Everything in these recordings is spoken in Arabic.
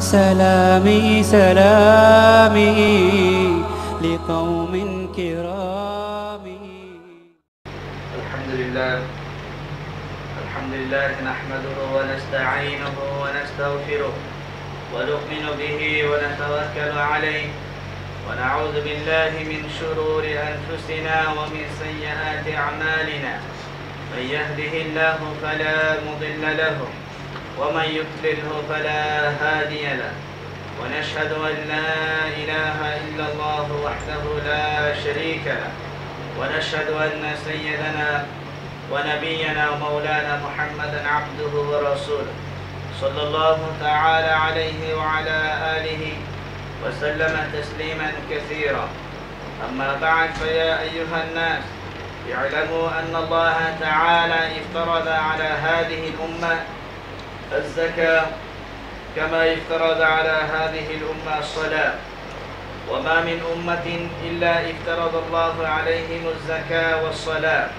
سلامي سلامي لقوم كرام. الحمد لله نحمده ونستعينه ونستغفره ونؤمن به ونتوكل عليه ونعوذ بالله من شرور أنفسنا ومن سيئات أعمالنا. من يهده الله فلا مضل له ومن يضلله فلا هادي له، ونشهد أن لا إله إلا الله وحده لا شريك له، ونشهد أن سيدنا ونبينا ومولانا محمدا عبده ورسوله صلى الله تعالى عليه وعلى آله وسلم تسليما كثيرا. أما بعد، فيا أيها الناس اعلموا أن الله تعالى افترض على هذه الأمة الزكاة كما افترض على هذه الأمة الصلاة، وما من أمة إلا افترض الله عليهم الزكاة والصلاة.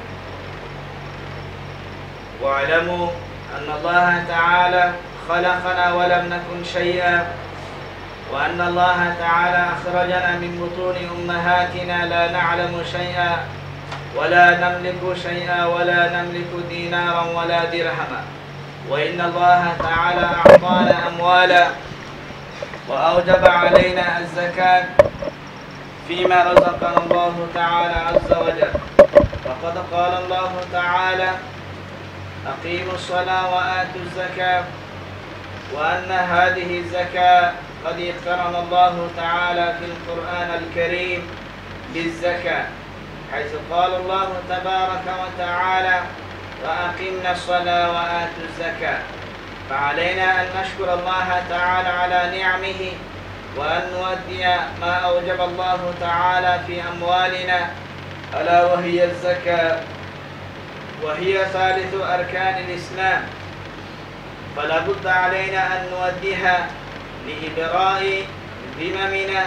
واعلموا أن الله تعالى خلقنا ولم نكن شيئا، وأن الله تعالى أخرجنا من بطون أمهاتنا لا نعلم شيئا ولا نملك شيئا ولا نملك دينارا ولا درهما، وإن الله تعالى أعطانا أموالا وأوجب علينا الزكاة فيما رزقنا الله تعالى عز وجل. فقد قال الله تعالى: أقيموا الصلاة وآتوا الزكاة، وأن هذه الزكاة قد اقترن الله تعالى في القرآن الكريم بالزكاة، حيث قال الله تبارك وتعالى: وأقمنا الصلاة وآتوا الزكاة. فعلينا أن نشكر الله تعالى على نعمه، وأن نؤدي ما أوجب الله تعالى في أموالنا، ألا وهي الزكاة، وهي ثالث أركان الإسلام، فلا بد علينا أن نؤديها لإبراء ذممنا،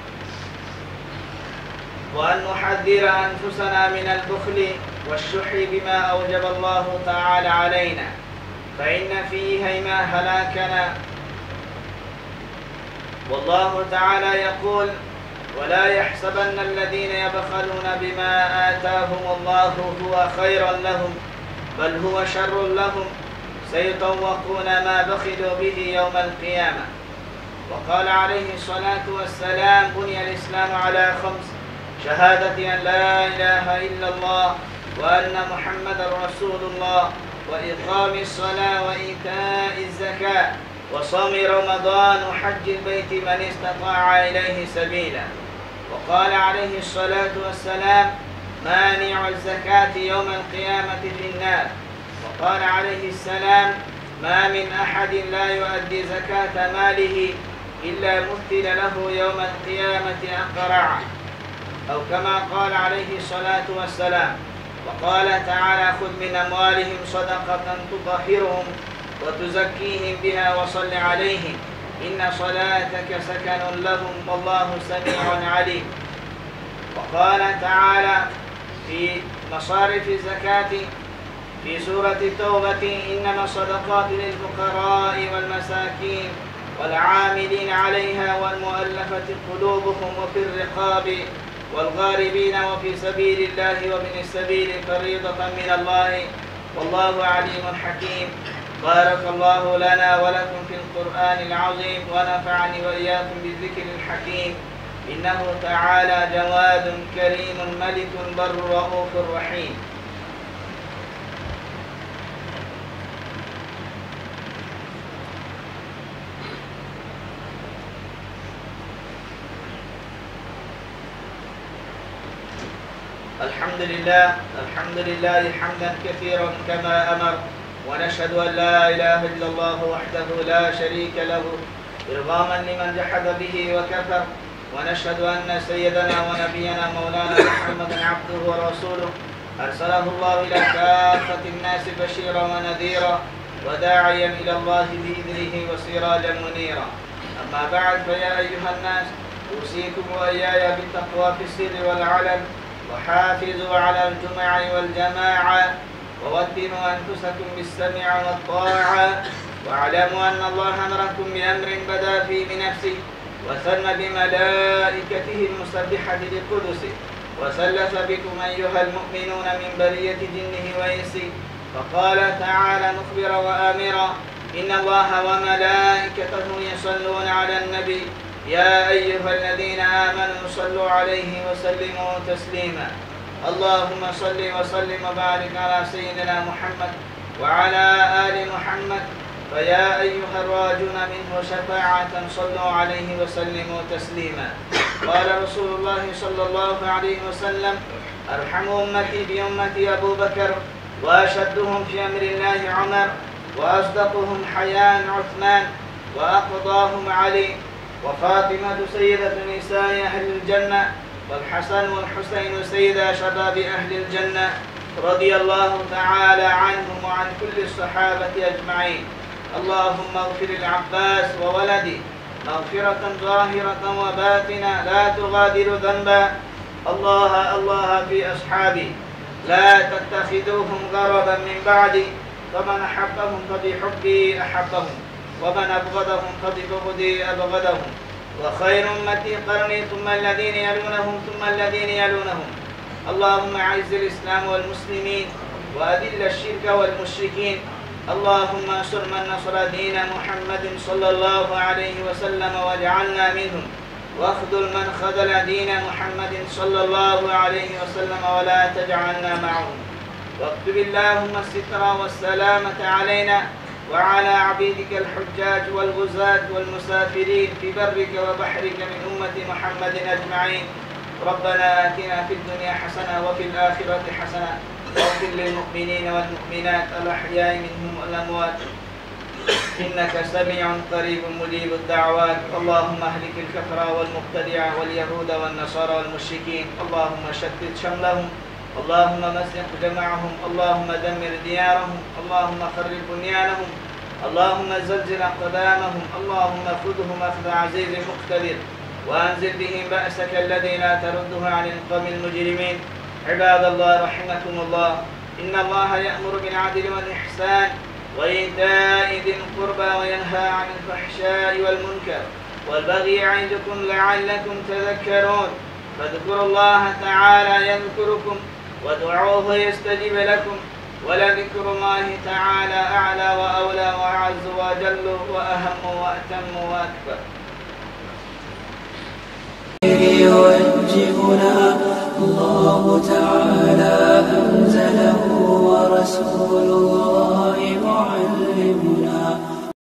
وأن نحذر أنفسنا من البخل والشح بما أوجب الله تعالى علينا، فإن فيهما هلاكنا. والله تعالى يقول: ولا يحسبن الذين يبخلون بما آتاهم الله هو خيرا لهم بل هو شر لهم، سيطوقون ما بخلوا به يوم القيامة. وقال عليه الصلاة والسلام: بني الإسلام على 5: شهادة أن لا إله إلا الله وأن محمدا رسول الله، وإقام الصلاة وإيتاء الزكاة وصوم رمضان وحج البيت من استطاع إليه سبيلا. وقال عليه الصلاة والسلام: مانع الزكاة يوم القيامة في النار. وقال عليه السلام: ما من أحد لا يؤدي زكاة ماله إلا مثل له يوم القيامة أقرعه، أو كما قال عليه الصلاة والسلام. وقال تعالى: خذ من أموالهم صدقة تطهرهم وتزكيهم بها وصل عليهم إن صلاتك سكن لهم والله سميع عليم. وقال تعالى في مصارف الزكاة في سورة التوبة: إنما الصدقات للفقراء والمساكين والعاملين عليها والمؤلفة قلوبهم وفي الرقاب والغاربين وفي سبيل الله وابن السبيل فريضة من الله والله عليم حكيم. بارك الله لنا ولكم في القرآن العظيم، ونفعني وإياكم بالذكر الحكيم، إنه تعالى جواد كريم ملك بر رؤوف رحيم. الحمد لله حمدا كثيرا كما أمر، ونشهد أن لا إله إلا الله وحده لا شريك له إرغاما لمن جحد به وكفر، ونشهد أن سيدنا ونبينا مولانا محمدا عبده ورسوله أرسله الله إلى كافة الناس بشيرا ونذيرا وداعيا إلى الله بإذنه وسراجا منيرا. أما بعد، فيا أيها الناس أوصيكم وإياي بالتقوى في السر والعلن، وحافظوا على الجمع والجماعة، ووطنوا أنفسكم بالسمع والطاعة، واعلموا أن الله أمركم بأمر بدأ فيه بنفسه وثنى بملائكته المسبحة بقدسه وسلف بكم أيها المؤمنون من برية جنه وإنسه، فقال تعالى مخبرا وآمرا: إن الله وملائكته يصلون على النبي يا أيها الذين آمنوا صلوا عليه وسلموا تسليما. اللهم صل وسلم وبارك على سيدنا محمد وعلى آل محمد، فيا أيها الراجون منه شفاعة صلوا عليه وسلموا تسليما. قال رسول الله صلى الله عليه وسلم: أرحم أمتي بأمتي أبو بكر، وأشدهم في أمر الله عمر، وأصدقهم حياء عثمان، وأقضاهم علي، وفاطمة سيدة نساء أهل الجنة، والحسن والحسين سيدا شباب أهل الجنة، رضي الله تعالى عنهم وعن كل الصحابة أجمعين. اللهم اغفر العباس وولدي مغفرة ظاهرة وباطنة لا تغادر ذنبا. الله في أصحابي لا تتخذوهم غرضا من بعدي، فمن أحبهم فبحبي أحبهم، ومن أبغضهم فببغضي أبغضهم. وخير أمتي قرني ثم الذين يلونهم ثم الذين يلونهم. اللهم أعز الإسلام والمسلمين وأذل الشرك والمشركين. اللهم انصر من نصر دين محمد صلى الله عليه وسلم واجعلنا منهم، واخذل من خذل دين محمد صلى الله عليه وسلم ولا تجعلنا معهم. واكتب اللهم الستر والسلامة علينا وعلى عبيدك الحجاج والغزاة والمسافرين في برك وبحرك من أمة محمد أجمعين. ربنا آتنا في الدنيا حسنة وفي الآخرة حسنة واغفر للمؤمنين والمؤمنات الأحياء منهم والأموات إنك سميع قريب مجيب الدعوات. اللهم اهلك الكفر والمبتدع واليهود والنصارى والمشركين. اللهم شتت شملهم، اللهم مزق جمعهم، اللهم دمر ديارهم، اللهم خرب بنيانهم، اللهم زلزل أقدامهم، اللهم خذهم أخذ عزيز مقتدر، وأنزل بهم بأسك الذي لا ترده عن القوم المجرمين. عباد الله رحمكم الله، إن الله يأمر بالعدل والإحسان وإيتاء ذي القربى وينهى عن الفحشاء والمنكر والبغي يعظكم لعلكم تذكرون. فاذكروا الله تعالى يذكركم وادعوه يستجب لكم، ولذكر الله تعالى أعلى وأولى وأعز وأجل وأهم وأتم وأكبر. يوجهنا الله تعالى أنزله ورسول الله معلمنا